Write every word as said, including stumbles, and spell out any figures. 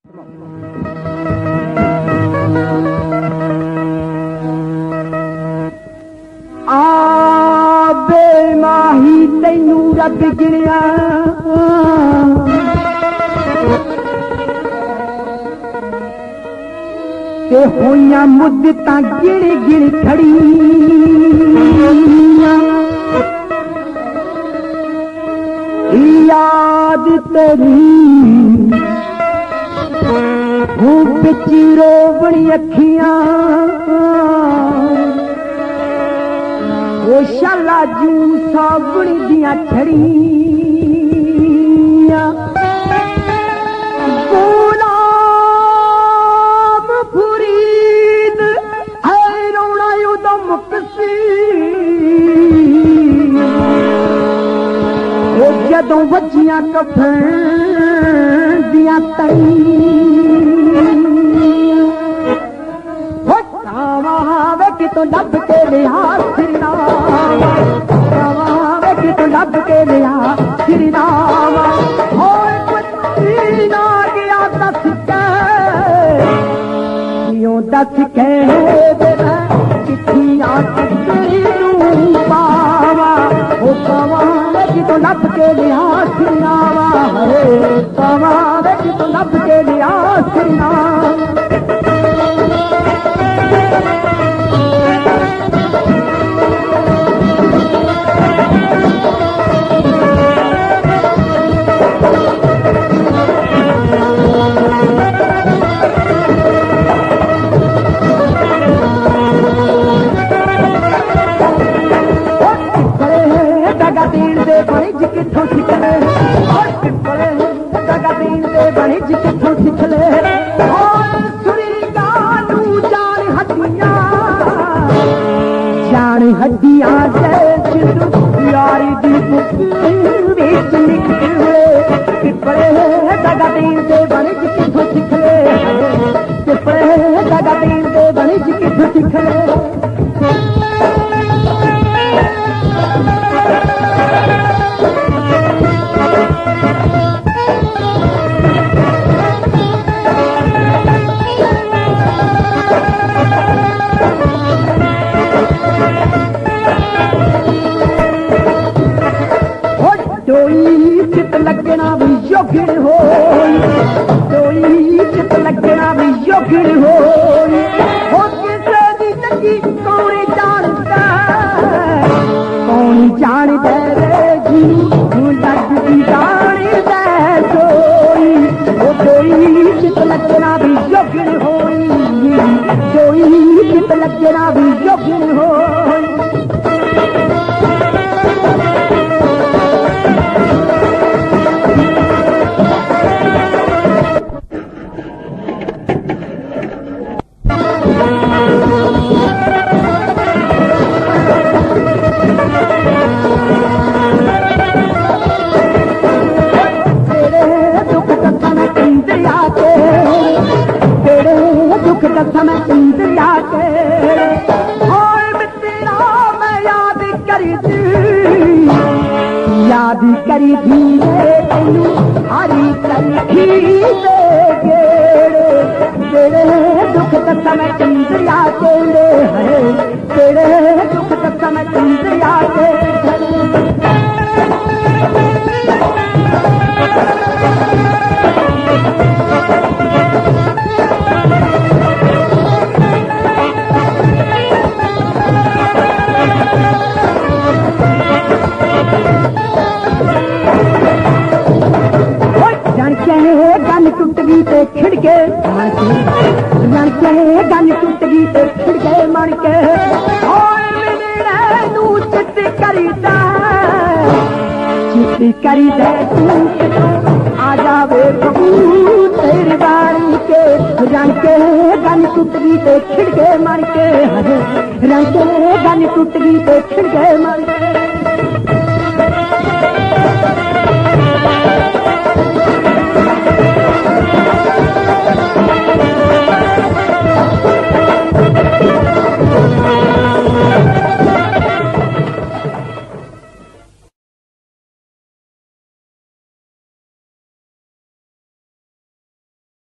आ बेमाही तैनू रब गिणिया ते होइयां मुद्दतां गिण गिण खड़ी याद तेरी हूं बिच रोवणी अखियां ओ शाला जू सावणी दियां छड़ियां गुलाम फरीद है रोना उदो मुकसी ओ जदों वजियां कफन दियां तड़ियां वे कि तो लब के लिया श्रीराम वे कि तो लब के लिया श्रीराम और कुछ ना गया दस क्यों दस के चिट्ठियां पावा ओ पावा वे कि तो लब के लिया श्रीराम हरे पावा वे कि तो लब के लिया श्रीराम बणिज किथों सिखले और पिपले दगा दीन दे बणिज किथों सिखले और सुरी गानू जान हड्डियां जान हड्डियां जैसे यारी दी बुक विच लिखे पिपले दगा दीन दे बणिज किथों सिखले पिपले दगा दीन दे बणिज किथों सिखले चित लगना भी योगिन हो कोई चित लगना भी योगिन हो हो किसे दी चंगी कौन जानता कौन जानता रे जी लगदी जान दे सोई ओ कोई चित लगना भी योगिन हो कोई चित लगना भी योगिन हो समय इंद्रिया के और तेरा मैं याद करी थी याद करी थी तेनू हरी करी तेरे दुख का समय इंद्रिया के तेरे दुख का समय इंद्रिया के गन टूट गई तो खिड़के गन टूट गई तो खिड़के मन के चित करी चित करी दे आ जावे तेरी बारी के रंग के गन टूट गई तो खिड़के मन के रंग के गन टूट गई तो खिड़के मन के